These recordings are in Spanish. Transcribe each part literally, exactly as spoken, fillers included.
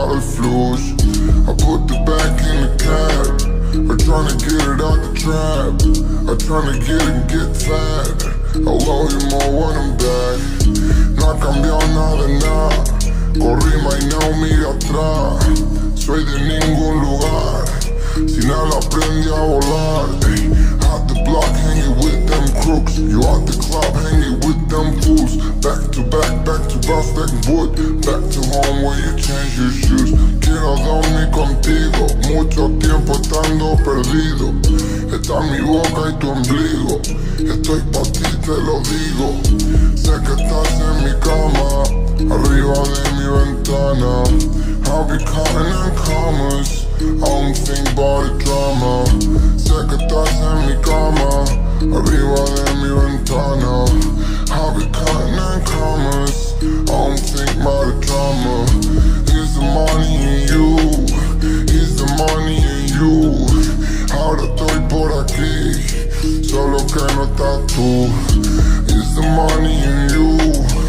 all the flush. I put the back in the cab. I'm tryna get it out the trap. I'm tryna get it and get fat. I love you more when I'm back. No ha cambiado nada, nada. Corrimos y no mira atrás. Soy de ningún lugar. Si nada aprendí a volar. Ey, at the block hanging with them crooks. You at the club hanging with them fools. Back to back, back to back, stacking wood. Back to home where you change your shoes. Quiero dormir contigo. Mucho tiempo estando perdido. Está mi boca y tu ombligo. Estoy pa' ti, te lo digo. Sé que estás en mi cama, arriba de mi ventana. I'll be counting in commas, I don't think about the drama. Sé que estás en mi cama, arriba de mi ventana. I'll be counting in commas, I don't think about the drama. Is the money in you? Is the money in you? Ahora estoy por aquí, solo que no estás tú. Is the money in you?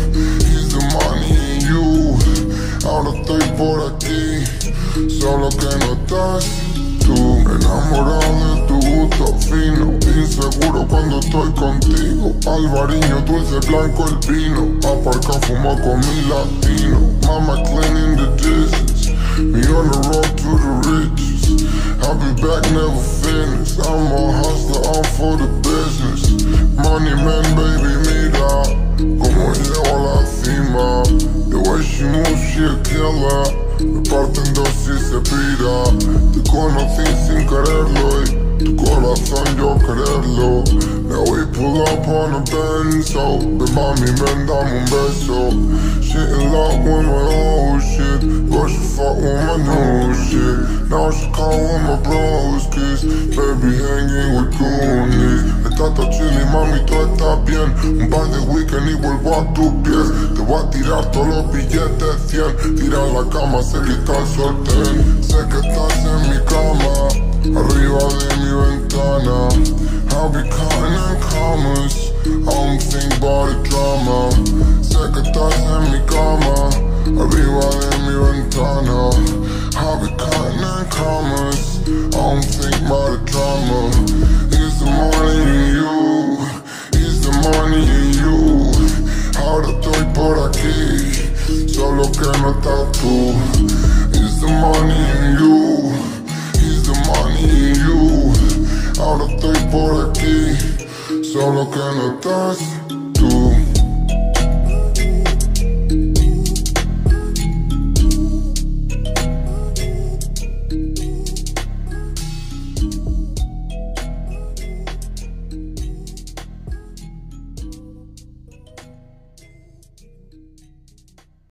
Is the money in you? Ahora estoy por aquí, solo que no estás tú. Enamorado de tu gusto fino, inseguro cuando estoy contigo. Albariño, dulce, blanco el vino. Aparca, fumo con mi latino. Mama cleaning the dishes, me on the road to the riches. I'll be back, never finished. I'm a hustler, I'm for the business. Money man, baby, mira como llego a la cima. The way she moves, she a killer. Me parte en dos y se pira. Te conocí sin quererlo y tu corazón yo quererlo. Now we pull up on a benzo. Ven mami, ven, dame un beso. She in love with my old shit, but she fuck with my new shit. Now she call with my bros, kiss. Baby hanging with goonies. Está todo chilly, mami, todo está bien. Un par de weekend y vuelvo a tus pies. Te voy a tirar todos los billetes cien. Tira la cama, sé que está el sortén. Sé que estás en mi cama, arriba de mi ventana. I'll be counting in commas, I don't think about the drama. Sé que estás en mi cama, arriba de mi ventana. I'll be counting in commas, I don't think about the drama. Is the money in you? Is the money in you? Ahora estoy por aquí, solo que no estás tú. Is the money in you? Is the money in you? Ahora estoy por aquí, solo que no estás